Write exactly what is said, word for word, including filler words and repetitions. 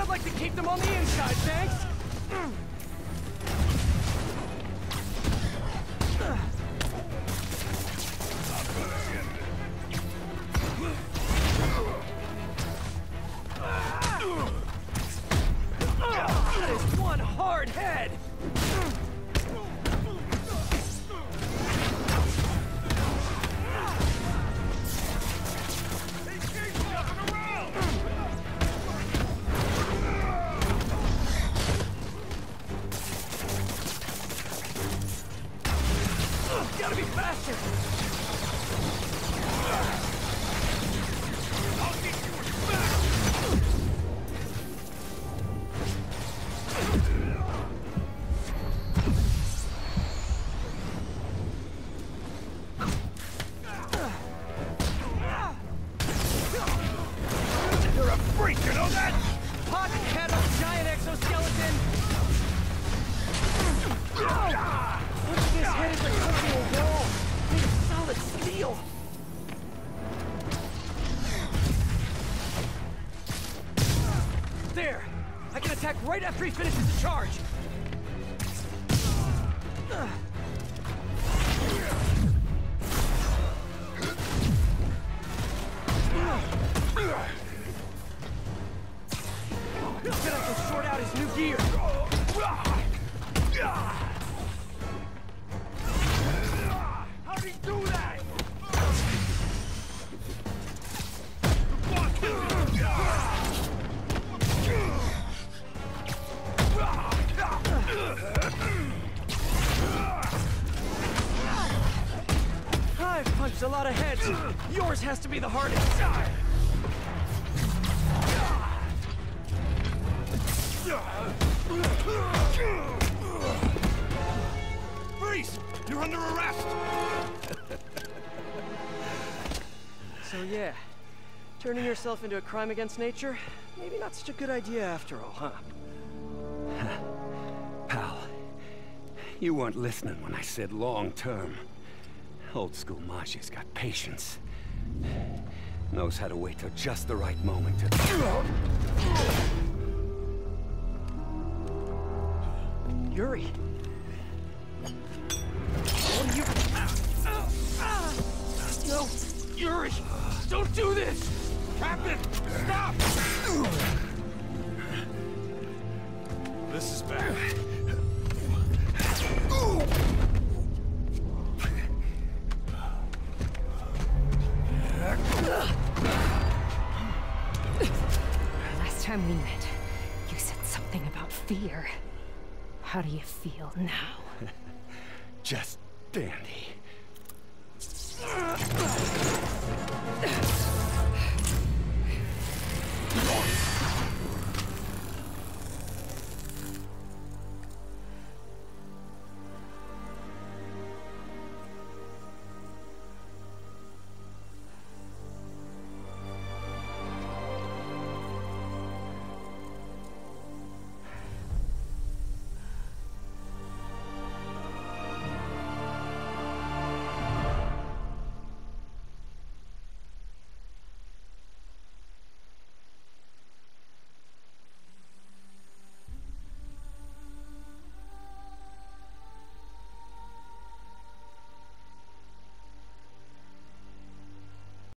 I'd like to keep them on the inside, thanks! That is one hard head! Gotta be faster! I'll get you back! You're a freak, you know that? Pocket head of a giant exoskeleton! Look at this head is like touching a wall! Made of solid steel! There! I can attack right after he finishes the charge! Bet I can sort out his new gear! How'd he do that? I've punched a lot of heads. Yours has to be the hardest. Freeze! You're under arrest! So yeah, turning yourself into a crime against nature, maybe not such a good idea after all, huh? Pal, you weren't listening when I said long term. Old school Majia's got patience. Knows how to wait till just the right moment to... Yuri. Oh, you... No, Yuri! Don't do this! Captain, stop! This is bad. Last time we met, you said something about fear. How do you feel now? Just dandy.